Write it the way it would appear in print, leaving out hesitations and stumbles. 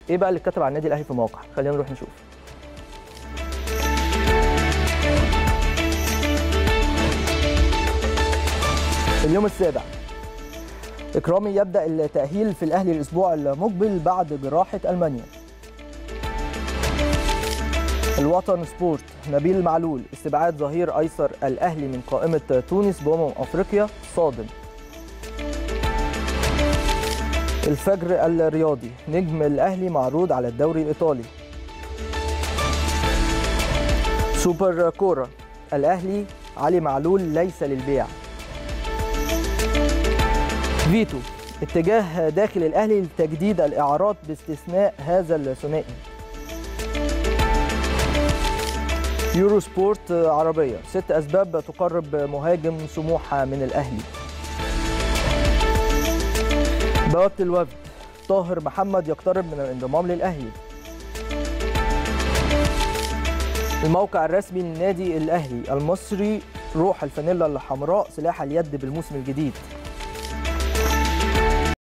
ايه بقى اللي اتكتب عن النادي الاهلي في الموقع؟ خلينا نروح نشوف. اليوم السابع، إكرامي يبدأ التأهيل في الأهلي الأسبوع المقبل بعد جراحة ألمانيا. الوطن سبورت، نبيل معلول استبعاد ظهير أيسر الأهلي من قائمة تونس أفريقيا صادم. الفجر الرياضي، نجم الأهلي معروض على الدوري الإيطالي. سوبر كورة، الأهلي علي معلول ليس للبيع. فيتو، اتجاه داخل الأهلي لتجديد الإعارات باستثناء هذا الثنائي. يورو سبورت عربية، 6 أسباب تقرب مهاجم سموحة من الأهلي. بوابة الوفد، طاهر محمد يقترب من الانضمام للأهلي. الموقع الرسمي للنادي الأهلي المصري، روح الفانيلا الحمراء سلاح اليد بالموسم الجديد.